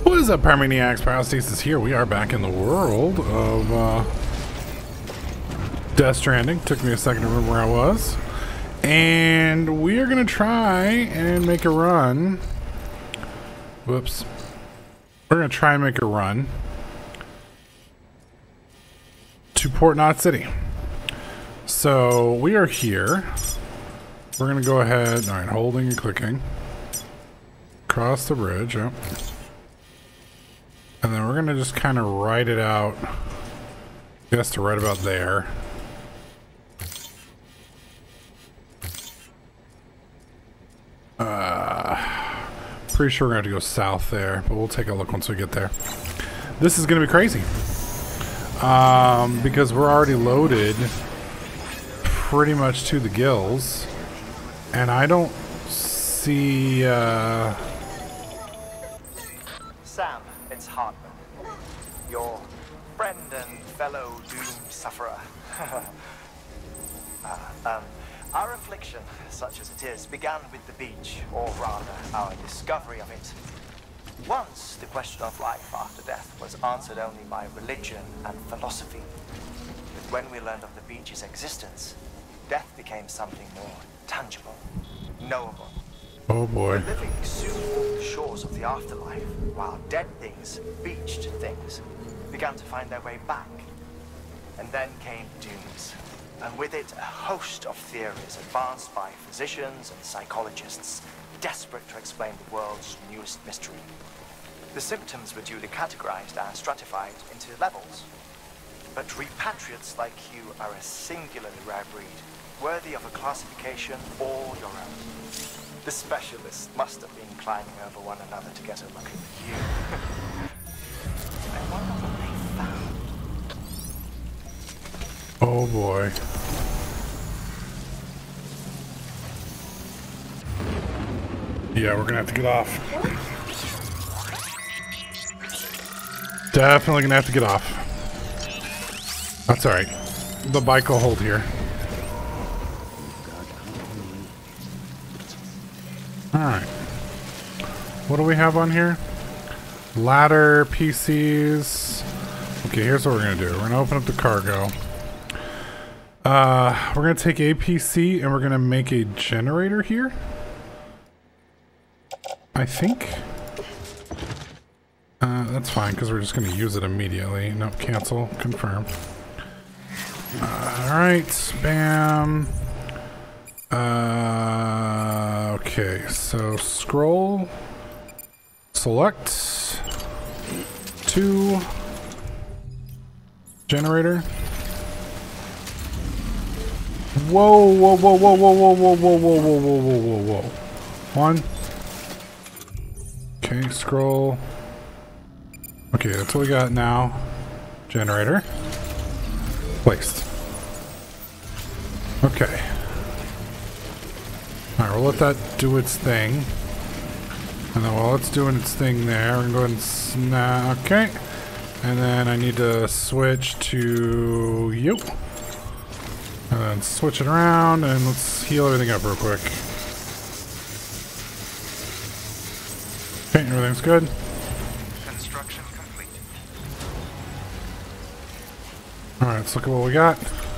What is up, Pyromaniacs? Pyrostasis here. We are back in the world of Death Stranding. Took me a second to remember where I was. And we are going to try and make a run. Whoops. We're going to try and make a run to Port Knot City. So we are here. We're going to go ahead. Alright, holding and clicking. Cross the bridge. Yep. And then we're going to just kind of write it out. I guess to right about there. Pretty sure we're going to have to go south there, but we'll take a look once we get there. This is going to be crazy. Because we're already loaded pretty much to the gills. And I don't see... Sam, it's Hartman. Your friend and fellow doom sufferer. Our affliction, such as it is, began with the beach, or rather, our discovery of it. Once, the question of life after death was answered only by religion and philosophy. But when we learned of the beach's existence, death became something more tangible, knowable. Oh boy. The living soon walked the shores of the afterlife, while dead things, beached things, began to find their way back. And then came dooms, and with it a host of theories advanced by physicians and psychologists, desperate to explain the world's newest mystery. The symptoms were duly categorized and stratified into levels. But repatriates like you are a singularly rare breed, worthy of a classification all your own. The specialists must have been climbing over one another to get a look at you. I wonder what they found. Oh boy. Yeah, we're gonna have to get off. Definitely gonna have to get off. That's alright. The bike will hold here. Alright. What do we have on here? Ladder, PCs. Okay, here's what we're gonna do. We're gonna open up the cargo. We're gonna take a PC and we're gonna make a generator here. I think. That's fine because we're just gonna use it immediately. No, cancel, confirm. Alright, bam. Okay, so scroll, select, 2, generator. Whoa, whoa, whoa, whoa, whoa, whoa, whoa, whoa, whoa, whoa, whoa, whoa, whoa, whoa. 1. Okay, scroll. Okay, that's what we got now. Generator. Placed. Okay. Alright, we'll let that do its thing. And then while it's doing its thing there, we're going to go ahead and snap. Okay. And then I need to switch to you. And then switch it around and let's heal everything up real quick. Okay, everything's good. Construction complete. Alright, let's look at what we got.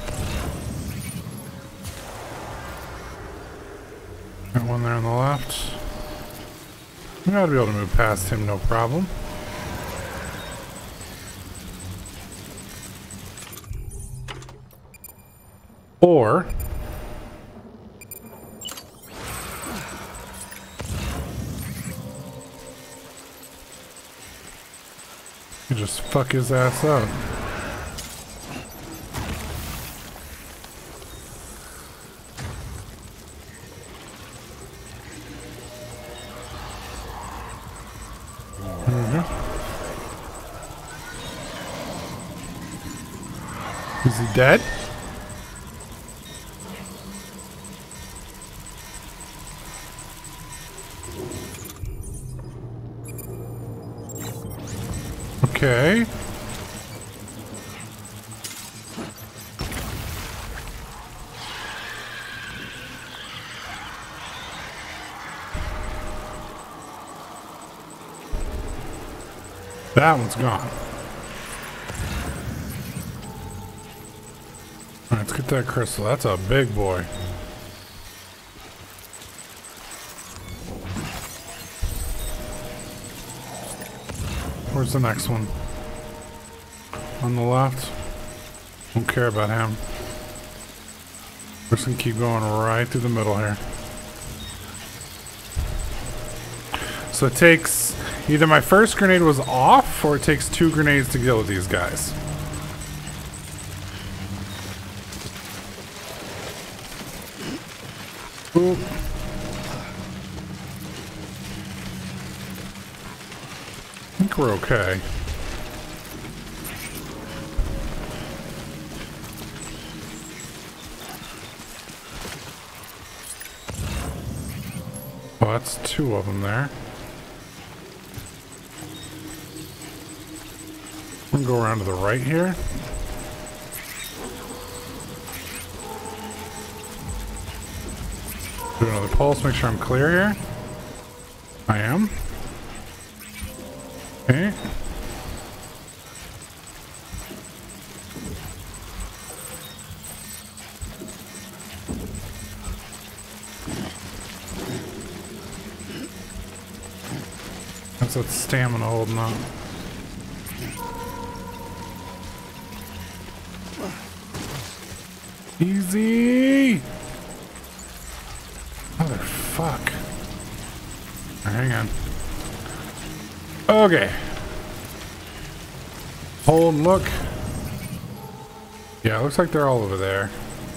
Got one there on the left. We gotta be able to move past him, no problem. Or you just fuck his ass up. Is he dead? Okay. That one's gone. Alright, let's get that crystal. That's a big boy. Where's the next one? On the left? Don't care about him. We're just gonna keep going right through the middle here. So it takes... either my first grenade was off, or it takes 2 grenades to deal with these guys. Ooh. I think we're okay. Oh, that's 2 of them there. I'm gonna go around to the right here. Do another pulse, make sure I'm clear here. I am. Okay. That's that stamina holding up. Easy! Motherfuck. Hang on. Okay. Hold and look. Yeah, it looks like they're all over there.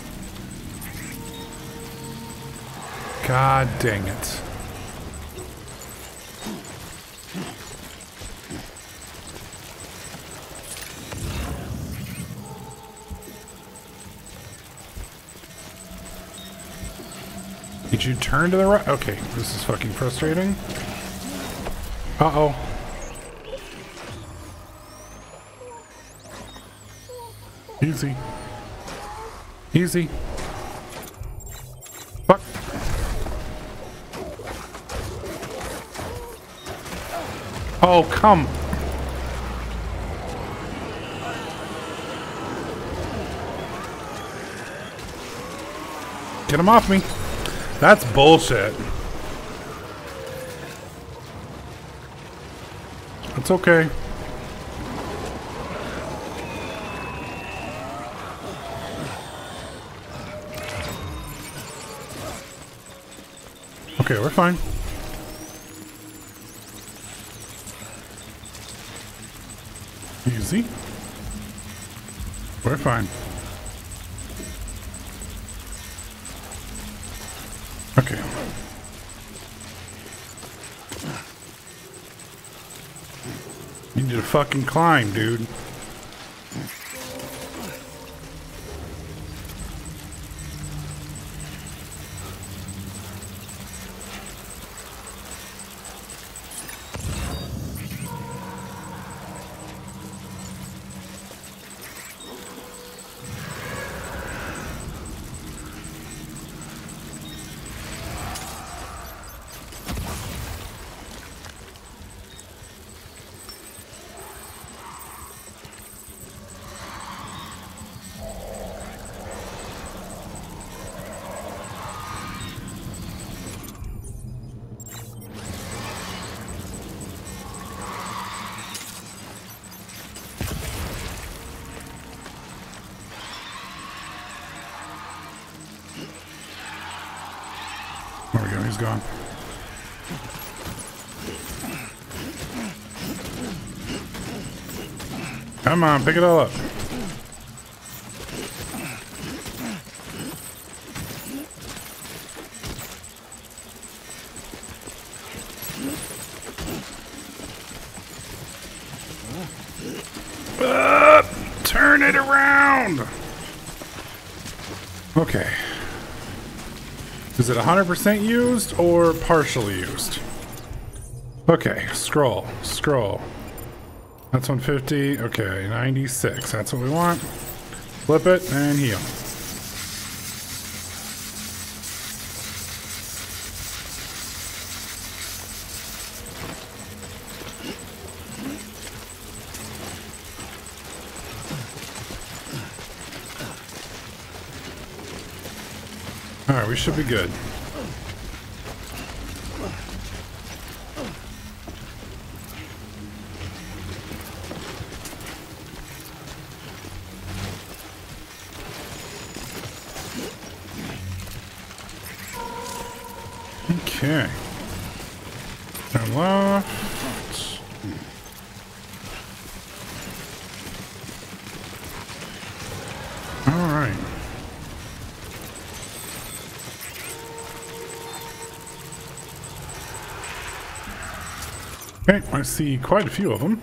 God dang it. Did you turn to the right? Okay, this is fucking frustrating. Uh-oh. Easy. Easy. Fuck. Oh, come. Get him off me. That's bullshit. It's okay. Okay, we're fine. Easy. We're fine. Okay. You need to fucking climb, dude. There we go, he's gone. Come on, pick it all up. Turn it around! Okay. Is it 100% used or partially used? Okay, scroll, scroll. That's 150, okay, 96, that's what we want. Flip it and heal. Alright, we should be good. Okay. Turn left. Alright. Okay, I see quite a few of them.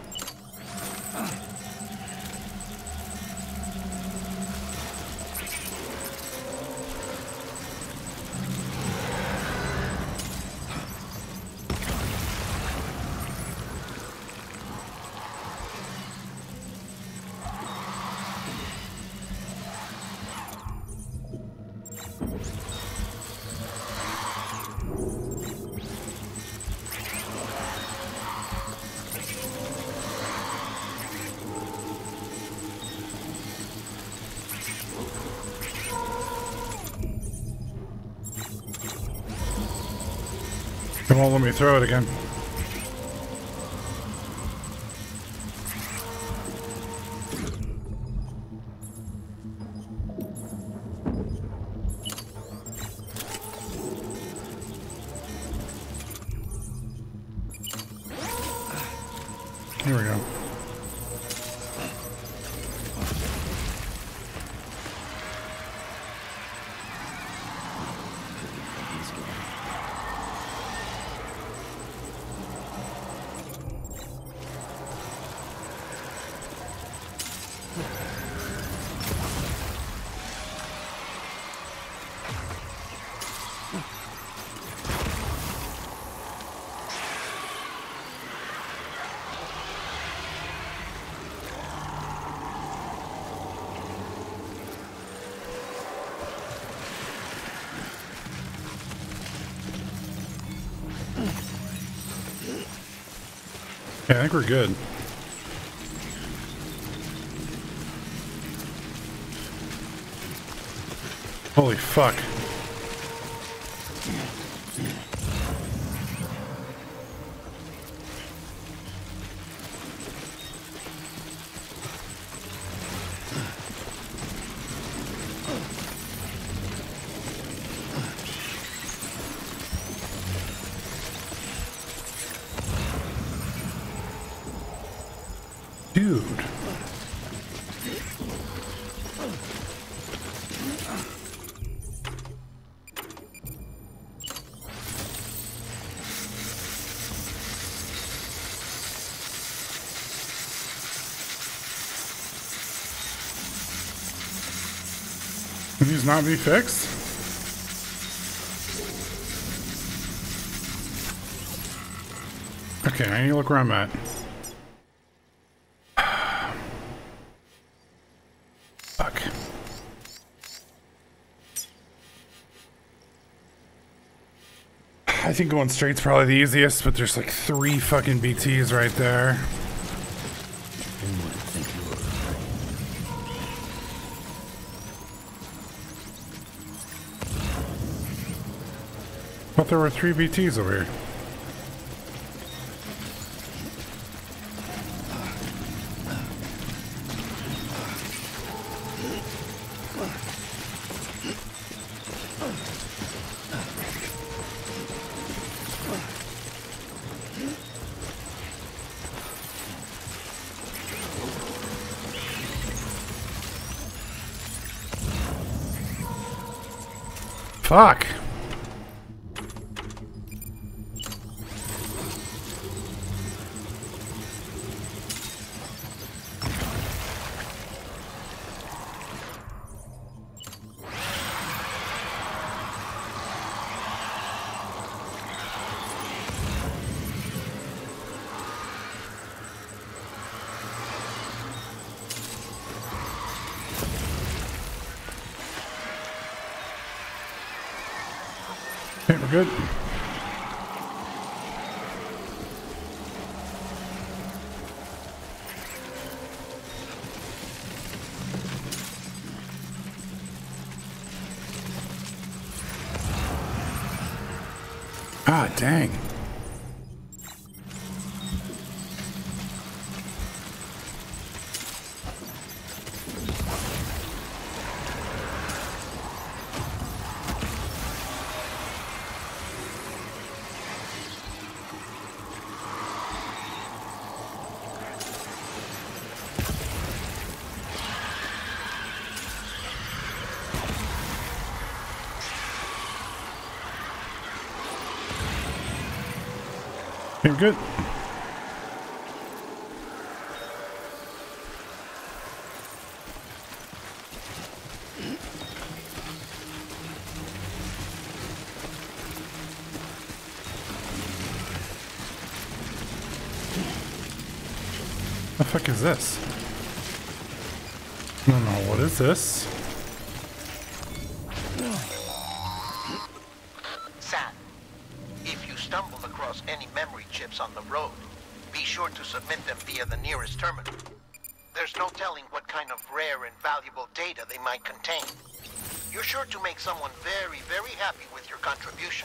It won't let me throw it again. Here we go. Yeah, I think we're good. Holy fuck. Dude. Can these not be fixed? Okay, I need to look where I'm at. Fuck. I think going straight's probably the easiest, but there's like 3 fucking BTs right there. Thought there were 3 BTs over here. Fuck. Okay, we're good. Ah, dang. Okay, good. The fuck is this? I don't know, what is this? Sam, if you stumble across any memory chips on the road, be sure to submit them via the nearest terminal. There's no telling what kind of rare and valuable data they might contain. You're sure to make someone very, very happy with your contribution.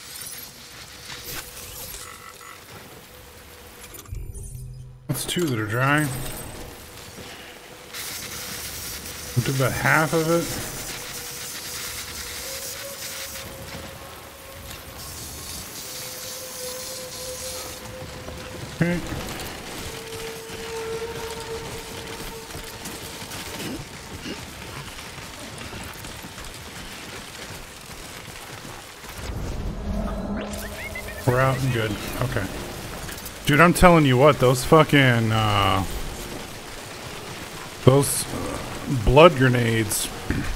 That's two that are dry. We'll do about half of it. Okay. We're out and good. Okay. Dude, I'm telling you what, those fucking, those blood grenades,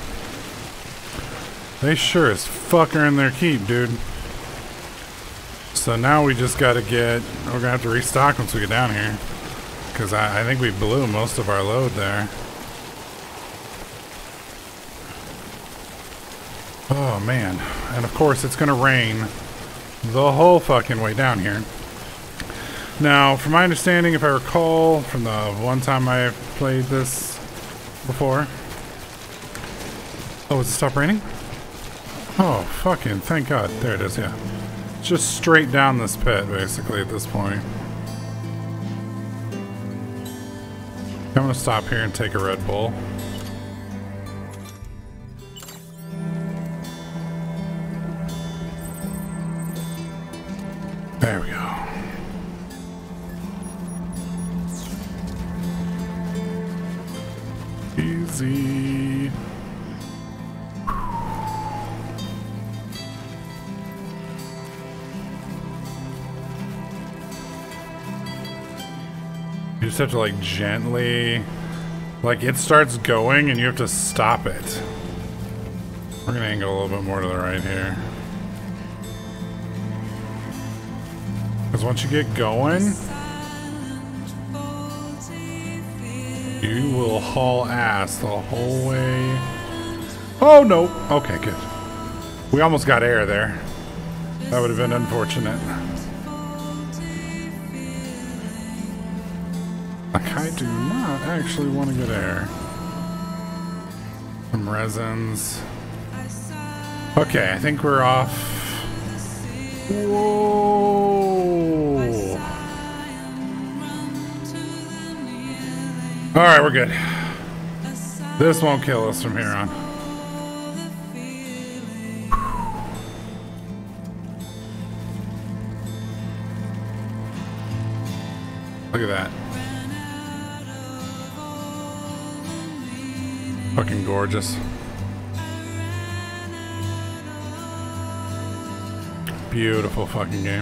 they sure as fuck are in their keep, dude. So now we just gotta get, we're gonna have to restock once we get down here. Because I think we blew most of our load there. Oh man. And of course it's gonna rain the whole fucking way down here. Now, from my understanding, if I recall from the one time I played this before. Oh, has it stopped raining? Oh, fucking thank God. There it is, yeah. Just straight down this pit, basically, at this point. I'm gonna stop here and take a Red Bull. There we go. Easy. You just have to like gently, like it starts going and you have to stop it. We're gonna angle a little bit more to the right here. Because once you get going, you will haul ass the whole way. Oh no! Okay, good. We almost got air there. That would have been unfortunate. Like, I do not actually want to get air. Some resins. Okay, I think we're off. Whoa! Alright, we're good. This won't kill us from here on. Look at that. Fucking gorgeous. Beautiful fucking game.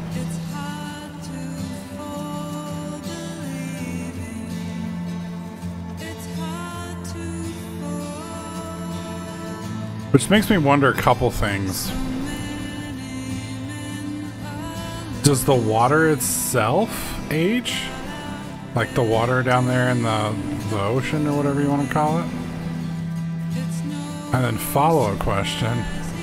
Which makes me wonder a couple things. Does the water itself age? Like the water down there in the ocean or whatever you want to call it? And then follow-up question.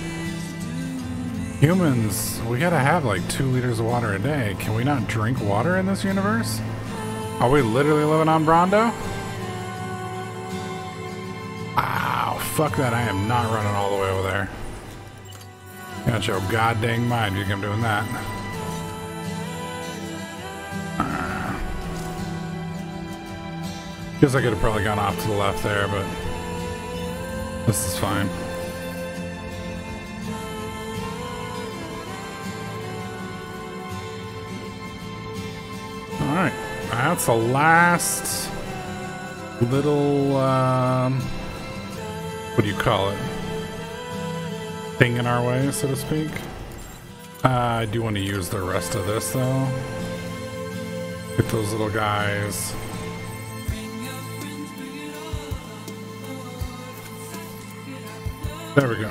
Humans, we gotta have like 2 liters of water a day. Can we not drink water in this universe? Are we literally living on Brondo? Fuck that, I am not running all the way over there. Got your god dang mind, you think I'm doing that. Guess I could have probably gone off to the left there, but this is fine. Alright, that's the last little, what do you call it? Thing in our way, so to speak. I do want to use the rest of this, though. Get those little guys. There we go.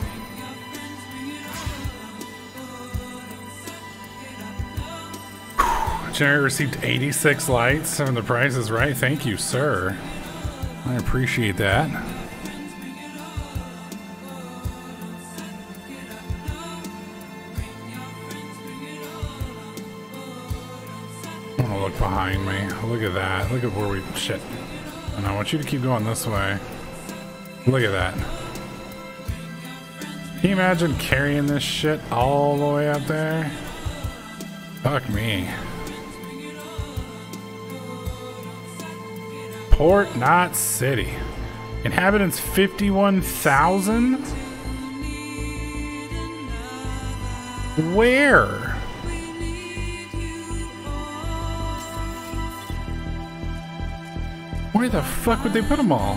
Generator received 86 lights, and the price is right. Thank you, sir. I appreciate that. I want to look behind me. Look at that. Look at where we... Shit. And I want you to keep going this way. Look at that. Can you imagine carrying this shit all the way up there? Fuck me. Port Knot City. Inhabitants 51,000? Where? Where the fuck would they put them all?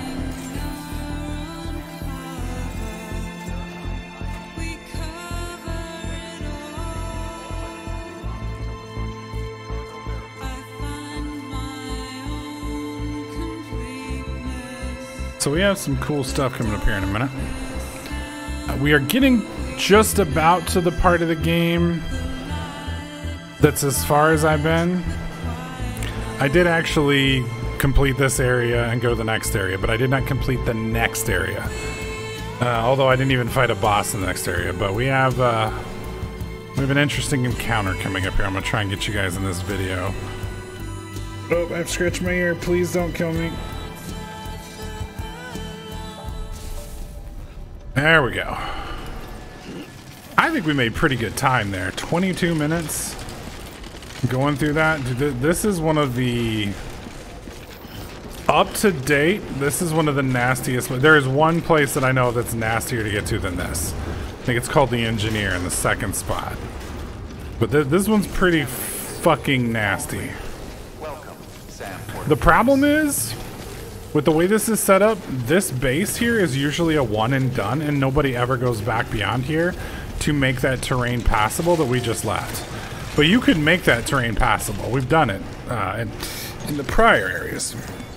So we have some cool stuff coming up here in a minute. We are getting just about to the part of the game that's as far as I've been. I did actually complete this area and go to the next area, but I did not complete the next area. Although I didn't even fight a boss in the next area. But we have an interesting encounter coming up here. I'm gonna try and get you guys in this video. Oh, I've scratched my ear. Please don't kill me. There we go. I think we made pretty good time there. 22 minutes going through that. This is one of the... Up to date, this is one of the nastiest... There is one place that I know that's nastier to get to than this. I think it's called the Engineer in the second spot. But this one's pretty fucking nasty. Welcome, Sam. The problem is... With the way this is set up, this base here is usually a one and done, and nobody ever goes back beyond here to make that terrain passable that we just left. But you could make that terrain passable. We've done it in the prior areas.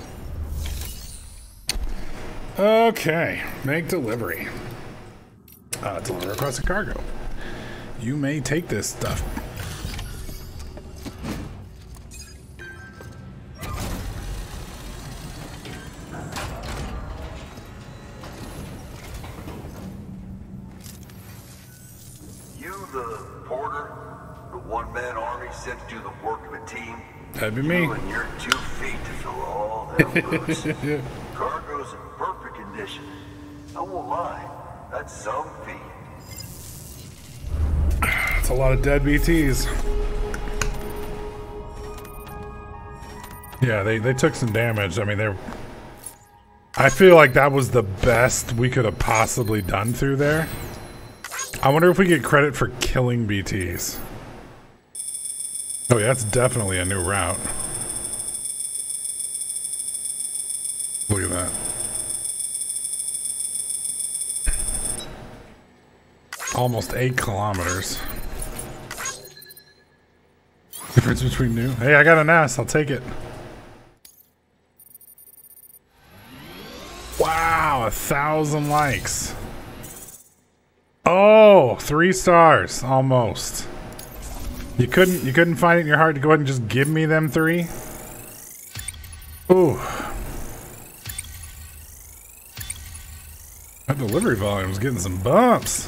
Okay, make delivery. Deliver requested cargo. You may take this stuff. That'd be me. You and your 2 feet to fill all them boots. Cargo's in perfect condition. I won't lie, that's some feat. It's a lot of dead BTs. Yeah, they took some damage. I mean, I feel like that was the best we could have possibly done through there. I wonder if we get credit for killing BTs. Oh yeah, that's definitely a new route. Look at that. Almost 8 kilometers. Difference between new. Hey, I got an S. I'll take it. Wow, 1,000 likes. Oh, 3 stars, almost. You couldn't find it in your heart to go ahead and just give me them 3? Ooh. That delivery volume is getting some bumps.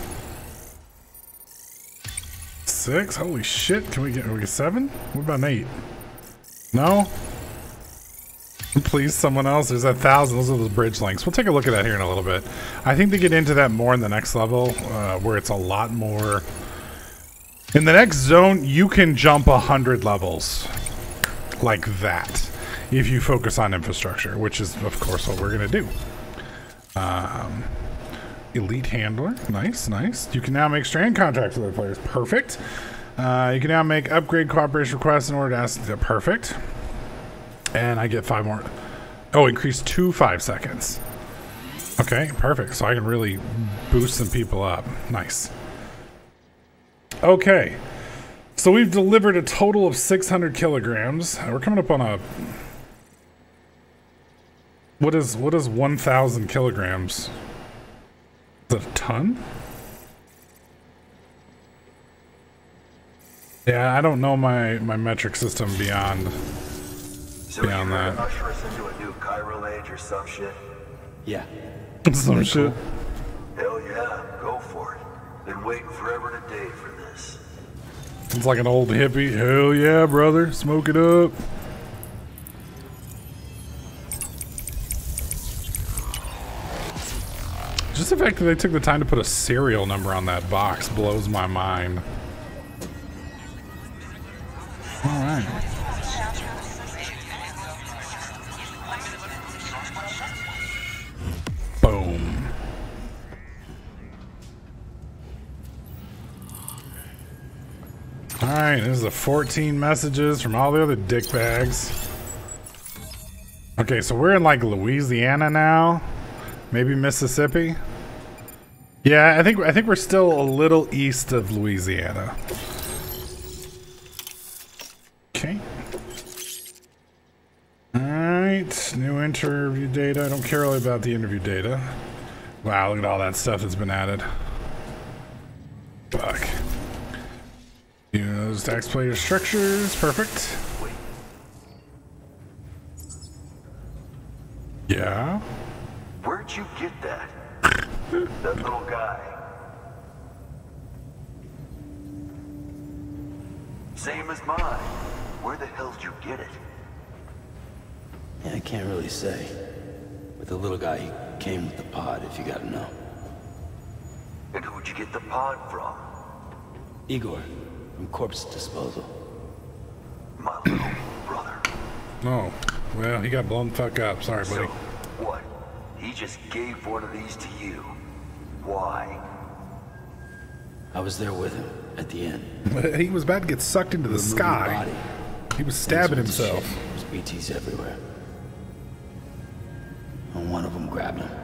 6? Holy shit. Can we get 7? What about an 8? No? Please, someone else. There's 1,000. Those are the bridge links. We'll take a look at that here in a little bit. I think they get into that more in the next level, where it's a lot more. In the next zone, you can jump 100 levels like that if you focus on infrastructure, which is, of course, what we're going to do. Elite handler. Nice, nice. You can now make strand contracts with other players. Perfect. You can now make upgrade cooperation requests in order to ask. Perfect. And I get 5 more. Oh, increase to 5 seconds. Okay, perfect. So I can really boost some people up. Nice. Okay. So we've delivered a total of 600 kilograms. We're coming up on a... What is 1,000 kilograms? Is that a ton? Yeah, I don't know my metric system beyond... So beyond you're that. gonna usher us into a new chiral age or some shit? Yeah. Some shit. Hell yeah, go for it. Been waiting forever today for this. It's like an old hippie. Hell yeah, brother. Smoke it up. Just the fact that they took the time to put a serial number on that box blows my mind. All right. Boom. Alright, this is the 14 messages from all the other dickbags. Okay, so we're in like Louisiana now. Maybe Mississippi. Yeah, I think we're still a little east of Louisiana. Okay. Alright, new interview data. I don't care really about the interview data. Wow, look at all that stuff that's been added. Fuck. Use tax player structures. Perfect. Yeah? Where'd you get that? That little guy. Same as mine. Where the hell did you get it? Yeah, I can't really say. But the little guy, he came with the pod, if you gotta know. And who'd you get the pod from? Igor, from Corpse Disposal. My little brother. Oh. Well, he got blown the fuck up. Sorry, buddy. So, what? He just gave one of these to you. Why? I was there with him, at the end. He was about to get sucked into the Removing sky. body. He was stabbing Things went to himself. shit. There's BTs everywhere. And one of them grabbed him.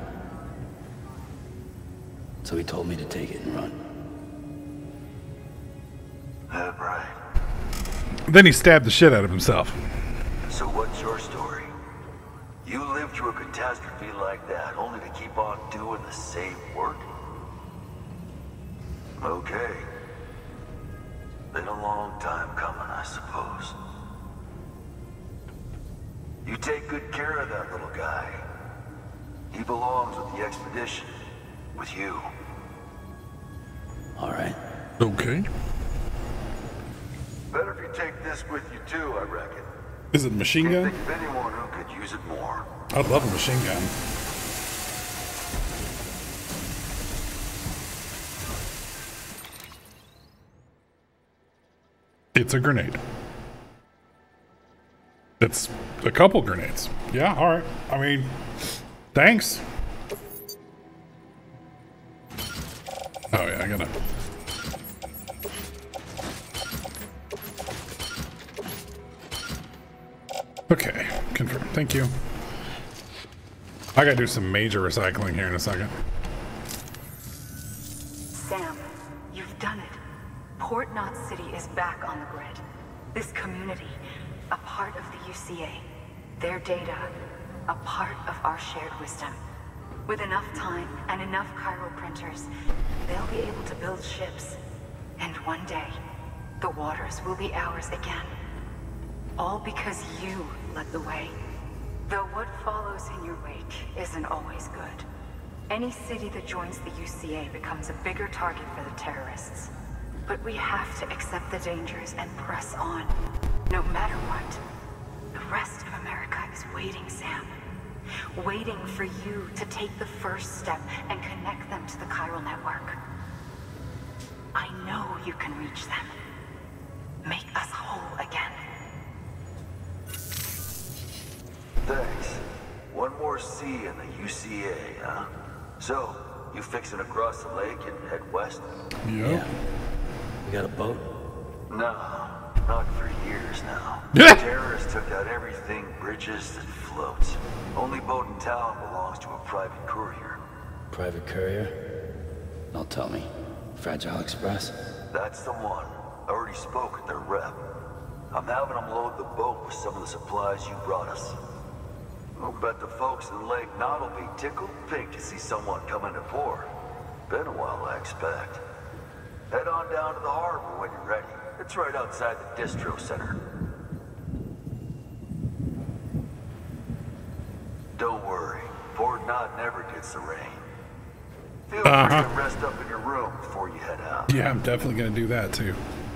So he told me to take it and run. Right. Then he stabbed the shit out of himself. So what's your story? You lived through a catastrophe like that, only to keep on doing the same work? Okay. Been a long time coming, I suppose. You take good care of that little guy. He belongs with the expedition. With you. All right. Okay. Better if you take this with you too, I reckon. Is it a machine Can't gun? think of anyone who could use it more. I'd love a machine gun. It's a grenade. It's a couple grenades. Yeah, alright. I mean, thanks. Oh yeah, I gotta... Okay, confirm. Thank you. I gotta do some major recycling here in a second. Sam, you've done it. Port Knot City is back on the grid. This community, a part of the UCA. Their data, a part of our shared wisdom. With enough time and enough chiral printers, they'll be able to build ships. And one day, the waters will be ours again. All because you led the way. Though what follows in your wake isn't always good. Any city that joins the UCA becomes a bigger target for the terrorists. But we have to accept the dangers and press on. No matter what. The rest of America is waiting, Sam. waiting for you to take the first step and connect them to the chiral network. I know you can reach them. Make us whole again. Thanks. One more C in the UCA, huh? So, you fixing to cross the lake and head west? Yep. Yeah. You got a boat? No, not for years now. Yeah. Terrorists took out everything bridges that floats. Only boat in town belongs to a private courier. Private courier? Don't tell me. Fragile Express? That's the one. I already spoke with their rep. I'm having them load the boat with some of the supplies you brought us. I'll bet the folks in Lake Knot will be tickled pink to see someone come into port. Been a while, I expect. Head on down to the harbor when you're ready. It's right outside the distro center. Don't worry, Port Knot never gets the rain. Feel free to rest up in your room before you head out. Yeah, I'm definitely gonna do that too.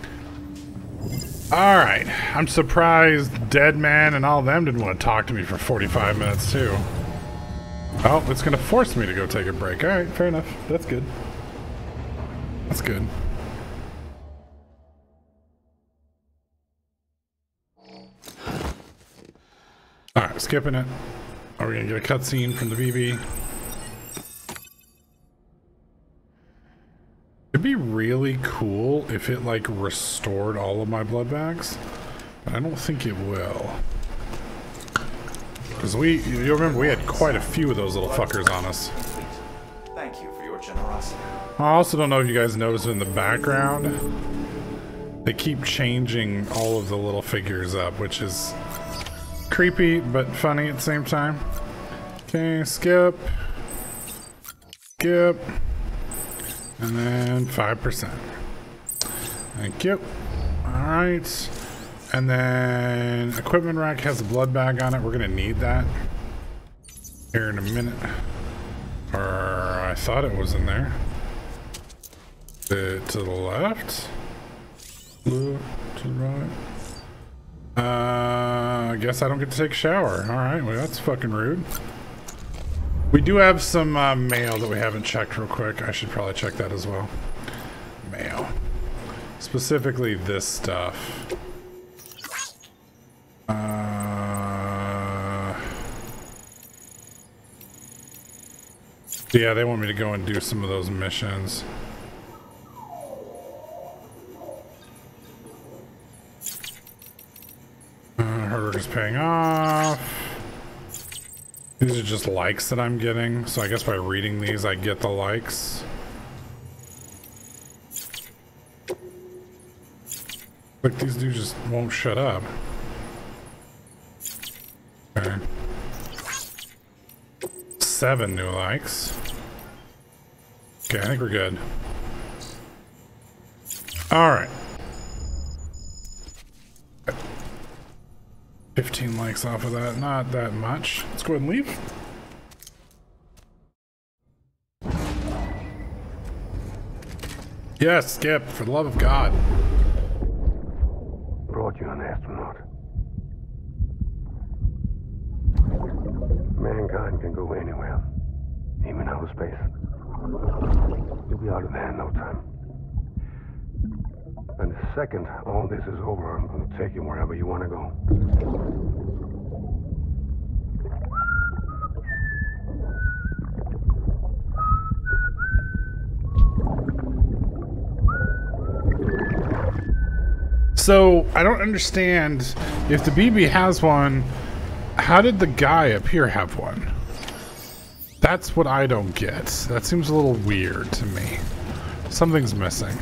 Alright, I'm surprised Dead Man and all them didn't want to talk to me for 45 minutes too. Oh, it's gonna force me to go take a break. Alright, fair enough. That's good. That's good. Alright, skipping it. Are we gonna get a cutscene from the BB? It'd be really cool if it like restored all of my blood bags, but I don't think it will. Because you'll remember we had quite a few of those little fuckers on us. Thank you for your generosity. I also don't know if you guys noticed in the background, they keep changing all of the little figures up, which is creepy but funny at the same time. Okay, skip. Skip. And then 5%. Thank you. Alright. And then equipment rack has a blood bag on it. We're gonna need that here in a minute. Or I thought it was in there. To the left? To the right? I guess I don't get to take a shower. Alright, well that's fucking rude. We do have some mail that we haven't checked real quick. I should probably check that as well. Mail. Specifically this stuff. Yeah, they want me to go and do some of those missions. Hard work is paying off. These are just likes that I'm getting, so I guess by reading these I get the likes. Like these dudes just won't shut up. Okay. 7 new likes. Okay, I think we're good. Alright. 15 likes off of that, not that much. Let's go ahead and leave. Yes, Skip, for the love of God. Brought you an astronaut. Mankind can go anywhere, even outer space. You'll be out of there in no time. And the second all this is over, I'm going to take you wherever you want to go. So, I don't understand, if the BB has one, how did the guy up here have one? That's what I don't get. That seems a little weird to me. Something's missing.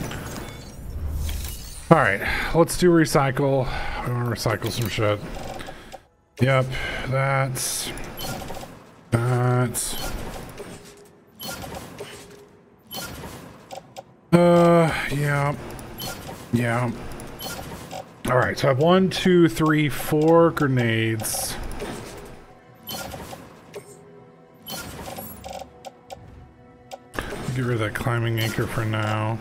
Alright, let's do recycle. I want to recycle some shit. Yep, that's... yeah. Yeah. Alright, so I have 1, 2, 3, 4 grenades. Get rid of that climbing anchor for now.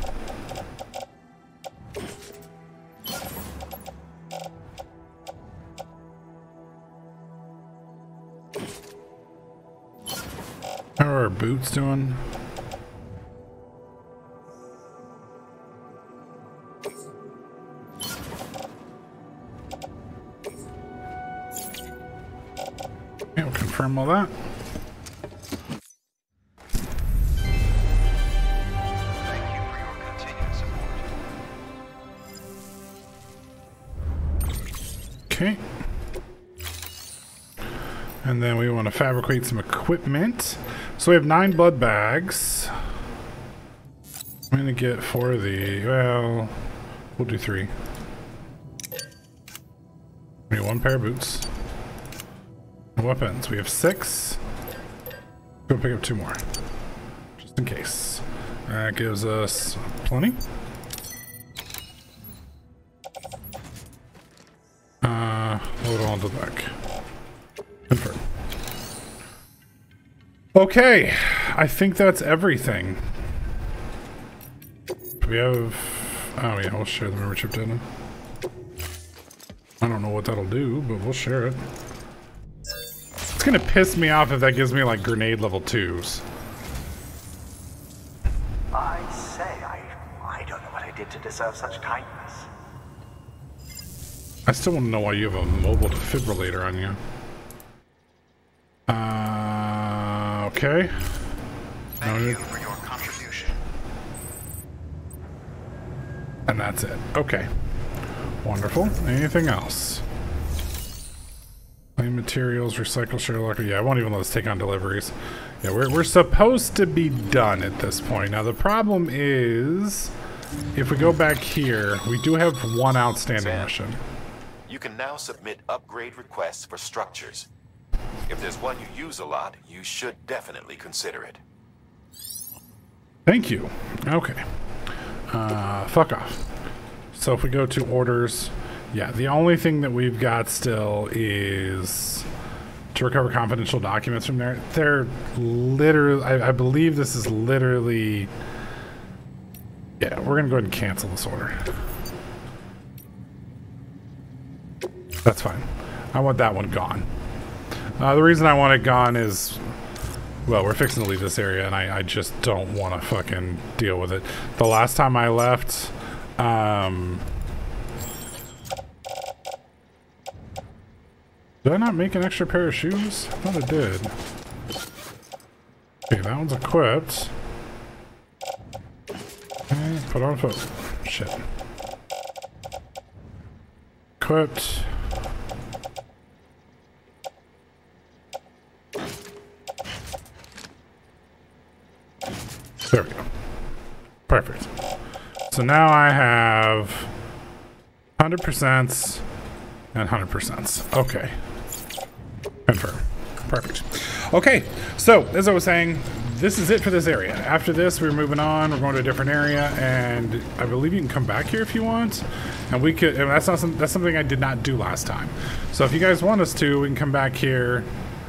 How are our boots doing? Okay, we'll confirm all that. Thank you for your continued support. Okay. And then we want to fabricate some equipment. So we have 9 blood bags. I'm going to get 4 of the... Well, we'll do 3. We need 1 pair of boots. Weapons. We have 6. Go pick up 2 more. Just in case. That gives us plenty. Load on to the back. Confirm. Okay, I think that's everything. We have... Oh yeah, we'll share the memory chip data. I don't know what that'll do, but we'll share it. It's gonna piss me off if that gives me like grenade level 2s. I say, I don't know what I did to deserve such kindness. I still want to know why you have a mobile defibrillator on you. Okay. Thank you for your contribution. And that's it. Okay. Wonderful. Anything else? Claim materials, recycle, share locker. Yeah, I won't even let us take on deliveries. Yeah, we're supposed to be done at this point. Now the problem is, if we go back here, we do have 1 outstanding mission. You can now submit upgrade requests for structures. If there's one you use a lot, you should definitely consider it. Thank you. Okay. Fuck off. So if we go to orders, yeah, the only thing that we've got still is to recover confidential documents from there. They're literally, I believe this is literally, yeah, we're gonna go ahead and cancel this order. That's fine. I want that one gone. The reason I want it gone is, well, we're fixing to leave this area, and I just don't want to fucking deal with it. The last time I left, did I not make an extra pair of shoes? I thought I did. Okay, that one's equipped. Okay, put on foot. Shit. Equipped. There we go. Perfect. So now I have 100% and 100%. Okay. Confirm. Perfect. Okay, so as I was saying, this is it for this area. After this, we're moving on. We're going to a different area, and I believe you can come back here if you want. And we could. And that's something I did not do last time. So if you guys want us to, we can come back here.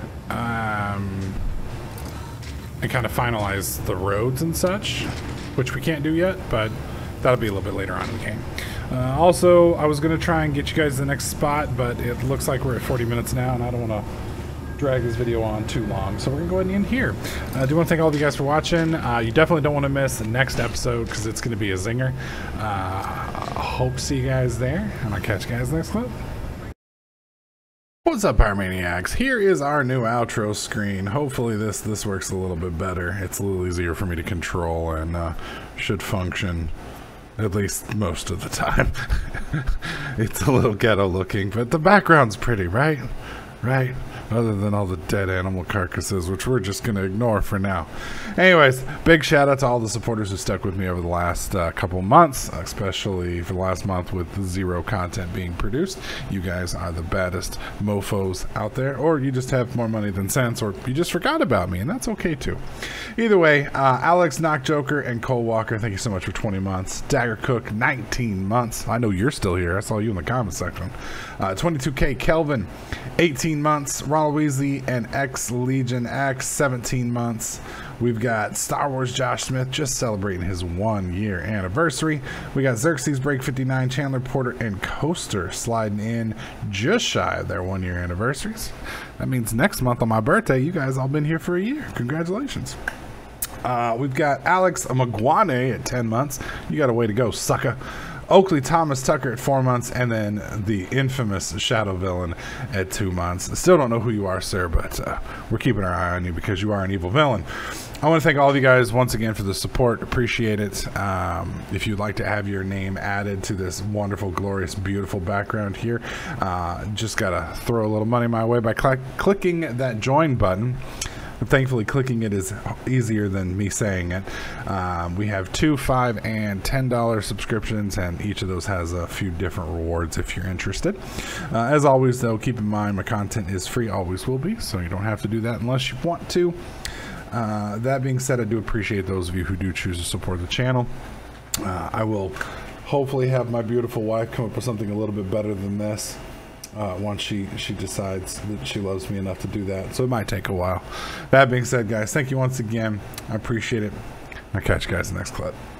And kind of finalize the roads and such, which we can't do yet, but that'll be a little bit later on in the game. Also, I was going to try and get you guys to the next spot, but it looks like we're at 40 minutes now, and I don't want to drag this video on too long, so we're going to go ahead and end here. I do want to thank all of you guys for watching. You definitely don't want to miss the next episode, because it's going to be a zinger. Hope to see you guys there, and I'll catch you guys next clip. What's up, Pyromaniacs? Here is our new outro screen. Hopefully this works a little bit better. It's a little easier for me to control and should function at least most of the time. It's a little ghetto looking, but the background's pretty, right? Right? Other than all the dead animal carcasses, which we're just going to ignore for now. Anyways, big shout out to all the supporters who stuck with me over the last couple months, especially for the last month with 0 content being produced. You guys are the baddest mofos out there, or you just have more money than sense, or you just forgot about me, and that's okay too. Either way, Alex, Knock Joker, and Cole Walker, thank you so much for 20 months. Dagger Cook, 19 months. I know you're still here. I saw you in the comment section. 22K Kelvin, 18 months. Ronald Weasley and X Legion X, 17 months. We've got Star Wars Josh Smith just celebrating his 1-year anniversary. We got Xerxes Break 59, Chandler Porter, and Coaster sliding in just shy of their 1-year anniversaries. That means next month on my birthday, you guys all been here for a year. Congratulations. We've got Alex Magwane at 10 months. You got a way to go, sucker. Oakley Thomas Tucker at 4 months, and then the infamous Shadow Villain at 2 months. Still don't know who you are, sir, but we're keeping our eye on you because you are an evil villain. I want to thank all of you guys once again for the support. Appreciate it. If you'd like to have your name added to this wonderful, glorious, beautiful background here, just got to throw a little money my way by clicking that join button. Thankfully, clicking it is easier than me saying it. We have $2, $5, and $10 subscriptions, and each of those has a few different rewards if you're interested. As always, though, keep in mind my content is free, always will be, so you don't have to do that unless you want to. That being said, I do appreciate those of you who do choose to support the channel. I will hopefully have my beautiful wife come up with something a little bit better than this. Once she decides that she loves me enough to do that. So it might take a while. That being said, guys, thank you once again. I appreciate it. I'll catch you guys in the next clip.